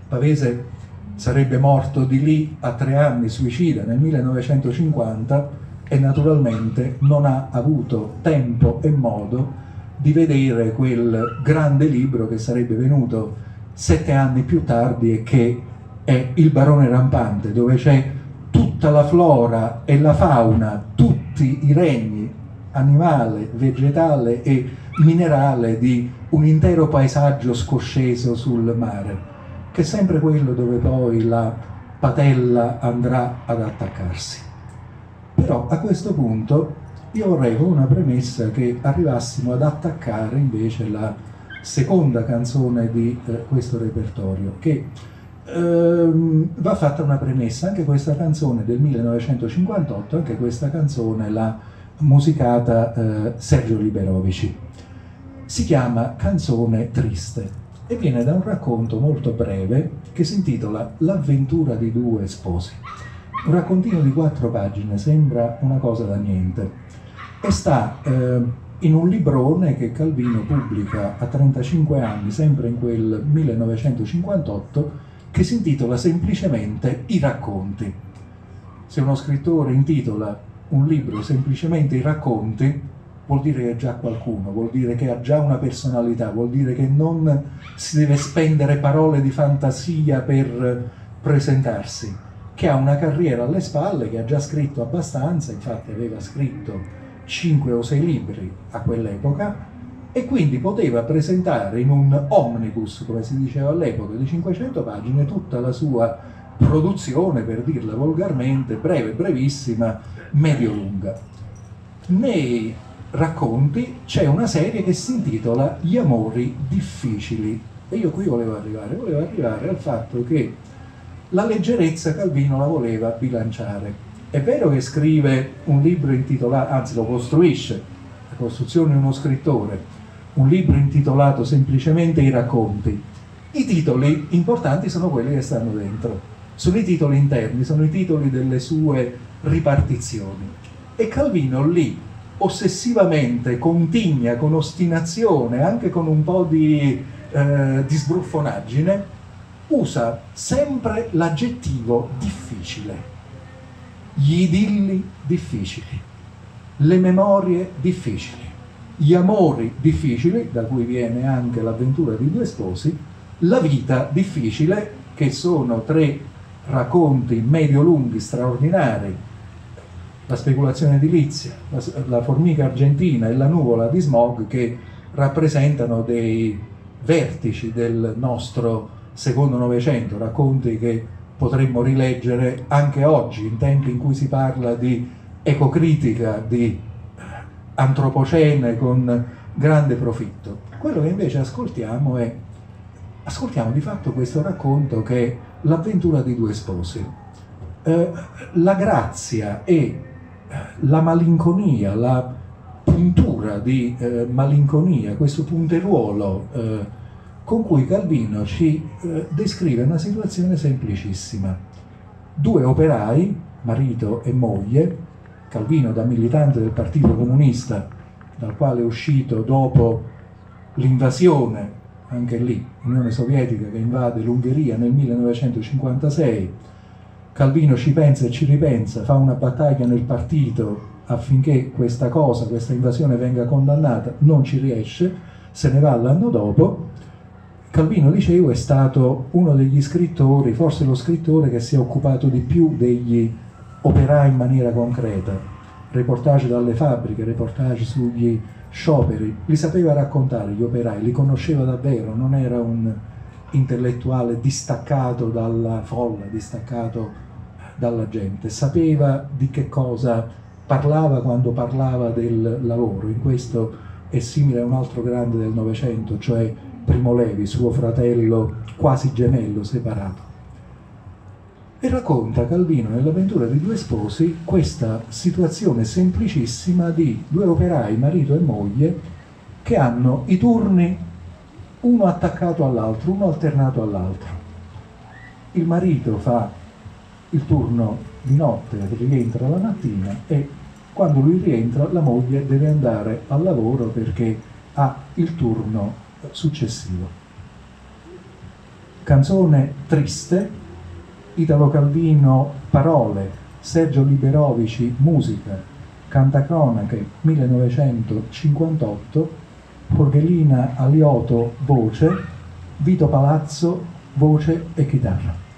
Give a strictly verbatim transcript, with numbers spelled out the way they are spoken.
Pavese sarebbe morto di lì a tre anni, suicida nel millenovecentocinquanta, e naturalmente non ha avuto tempo e modo di vedere quel grande libro che sarebbe venuto sette anni più tardi e che è Il barone rampante, dove c'è tutta la flora e la fauna, tutti i regni animale, vegetale e minerale di un intero paesaggio scosceso sul mare, che è sempre quello dove poi la patella andrà ad attaccarsi. Però a questo punto io vorrei, con una premessa, che arrivassimo ad attaccare invece la seconda canzone di eh, questo repertorio, che ehm, va fatta una premessa. Anche questa canzone del millenovecentocinquantotto, anche questa canzone l'ha musicata eh, Sergio Liberovici. Si chiama Canzone triste e viene da un racconto molto breve che si intitola L'avventura di due sposi. Un raccontino di quattro pagine, sembra una cosa da niente, e sta eh, in un librone che Calvino pubblica a trentacinque anni, sempre in quel millenovecentocinquantotto, che si intitola semplicemente I racconti. Se uno scrittore intitola un libro semplicemente I racconti, vuol dire che è già qualcuno, vuol dire che ha già una personalità, vuol dire che non si deve spendere parole di fantasia per presentarsi, che ha una carriera alle spalle, che ha già scritto abbastanza, infatti aveva scritto cinque o sei libri a quell'epoca, e quindi poteva presentare in un omnibus, come si diceva all'epoca, di cinquecento pagine tutta la sua produzione, per dirla volgarmente, breve, brevissima, medio-lunga. Nei racconti c'è una serie che si intitola Gli amori difficili, e io qui volevo arrivare, volevo arrivare al fatto che la leggerezza Calvino la voleva bilanciare. È vero che scrive un libro intitolato, anzi lo costruisce, la costruzione di uno scrittore, un libro intitolato semplicemente I racconti. I titoli importanti sono quelli che stanno dentro, sono i titoli interni, sono i titoli delle sue ripartizioni. E Calvino lì, ossessivamente, contigna, con ostinazione, anche con un po' di, eh, di sbruffonaggine, usa sempre l'aggettivo difficile. Gli idilli difficili, le memorie difficili, gli amori difficili, da cui viene anche l'avventura di due sposi, la vita difficile, che sono tre racconti medio-lunghi straordinari, la speculazione edilizia, la, la formica argentina e la nuvola di smog, che rappresentano dei vertici del nostro secondo Novecento, racconti che potremmo rileggere anche oggi, in tempi in cui si parla di ecocritica, di antropocene con grande profitto. Quello che invece ascoltiamo è, ascoltiamo di fatto questo racconto che è l'avventura di due sposi. Eh, la grazia e la malinconia, la puntura di eh, malinconia, questo punteruolo eh, con cui Calvino ci eh, descrive una situazione semplicissima. Due operai, marito e moglie, Calvino da militante del Partito Comunista, dal quale è uscito dopo l'invasione, anche lì, Unione Sovietica che invade l'Ungheria nel millenovecentocinquantasei, Calvino ci pensa e ci ripensa, fa una battaglia nel partito affinché questa cosa, questa invasione venga condannata, non ci riesce, se ne va l'anno dopo. Calvino, dicevo, è stato uno degli scrittori, forse lo scrittore che si è occupato di più degli operai in maniera concreta, reportage dalle fabbriche, reportage sugli scioperi, li sapeva raccontare gli operai, li conosceva davvero, non era un intellettuale distaccato dalla folla, distaccato dalla gente, sapeva di che cosa parlava quando parlava del lavoro. In questo è simile a un altro grande del Novecento, cioè Primo Levi, suo fratello quasi gemello, separato. E racconta Calvino nell'avventura di due sposi questa situazione semplicissima di due operai, marito e moglie, che hanno i turni uno attaccato all'altro, uno alternato all'altro. Il marito fa il turno di notte, rientra la mattina, e quando lui rientra la moglie deve andare al lavoro perché ha il turno successivo. canzone triste, Italo Calvino parole, Sergio Liberovici musica, Cantacronache millenovecentocinquantotto, Jorgelina Alioto voce, Vito Palazzo voce e chitarra.